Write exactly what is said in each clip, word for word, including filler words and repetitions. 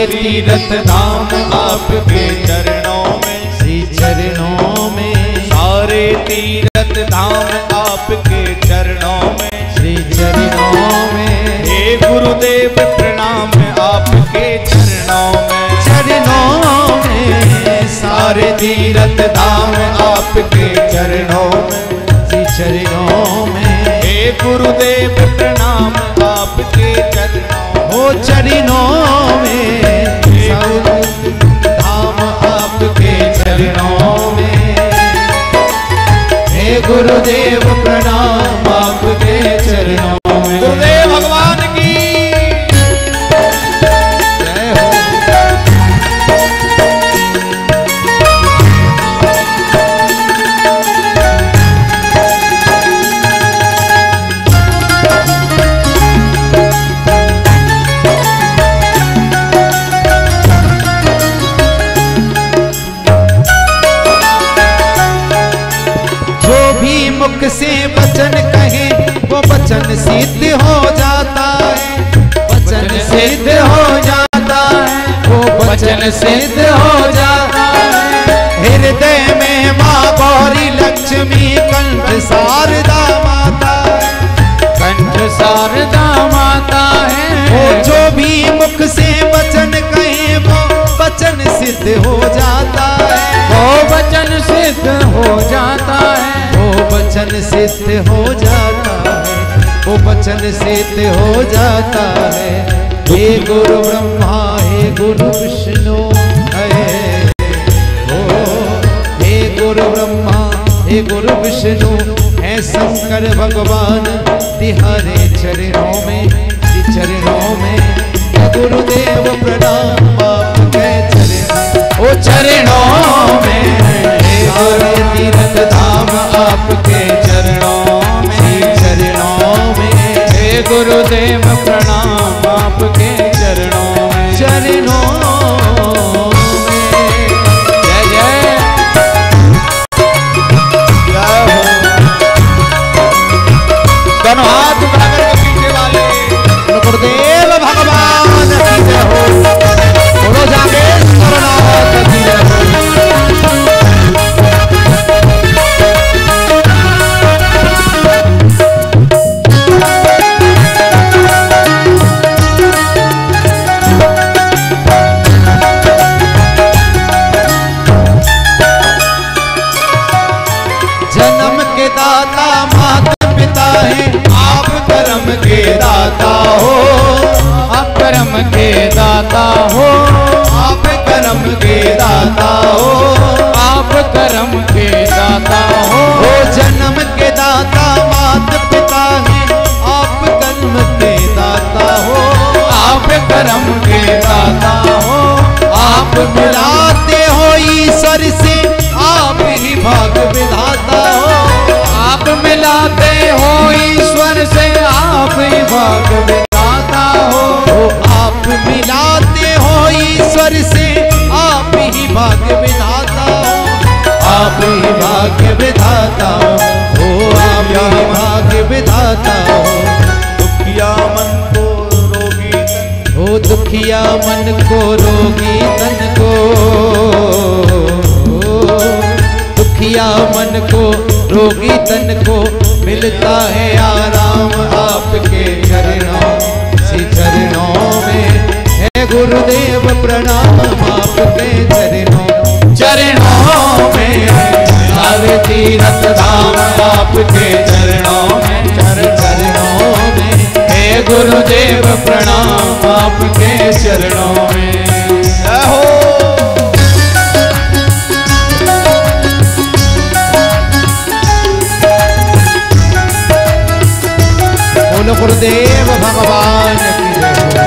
तीर्थ धाम आपके चरणों में, श्री चरणों में सारे तीर्थ धाम आपके चरणों में, श्री चरणों में हे गुरुदेव प्रणाम आपके चरणों में, चरणों में सारे तीर्थ धाम आपके चरणों में, श्री चरणों में हे गुरुदेव प्रणाम आपके चरणों, हो चरणों में धाम आपके चरणों में, हे गुरुदेव प्रणाम आपके चरणों में। गुरुदेव भगवान की जय हो। मुख से वचन कहे वो वचन सिद्ध हो जाता है, वचन सिद्ध हो जाता है, वो वचन सिद्ध हो जाता है। हृदय में माँ गौरी लक्ष्मी कंठ शारदा माता, कंठ शारदा माता है। वो जो भी मुख से वचन कहे वो वचन सिद्ध हो जाता है, वो वचन सिद्ध हो जाता है, वचन सिद्ध हो जाता है, वो वचन सिद्ध हो जाता है। हे गुरु ब्रह्मा हे गुरु विष्णु है, ओ हे गुरु ब्रह्मा हे गुरु विष्णु है शंकर भगवान तिहारे चरणों में, चरणों में गुरुदेव प्रणाम आपके चरण, ओ चरणों में सारे तीर्थ धाम आपके चरणों में, चरणों में हे गुरुदेव प्रणाम आपके चरणों में, चरणों में जय जय जय हो। दोनों हाथ उठाकर के पीछे वाले गुरुदेव भगवान की जय हो, बोलो जागेश्वरनाथ की जय हो। जन्म के दाता माता पिता है, आप कर्म के दाता हो, आप कर्म के दाता हो, आप कर्म के दाता हो, आप कर्म के दाता हो। हो जन्म के दाता माता पिता है, आप कर्म के दाता हो, आप कर्म के दाता हो। आप मिलाते हो ईश्वर से आप ही भाग विधाता हो, आप मिलाते हो ईश्वर से आप ही भाग विधाता हो, आप मिलाते हो ईश्वर से आप ही भाग विधाता हो, आप ही भाग्य विधाता हो, आप ही भाग्य विधाता हो। दुखिया मन को रोगी तन, हो दुखिया मन को रोगी तन को, दुखिया मन को रोगी तन को मिलता है आराम आपके चरणों, श्री चरणों में है गुरुदेव प्रणाम आपके चरणों, चरणों में सारे तीर्थ धाम आपके चरणों में, चरणों में हे गुरुदेव प्रणाम आपके चरणों में। जय हो। बोलो गुरुदेव भगवान की जय हो।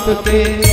आपके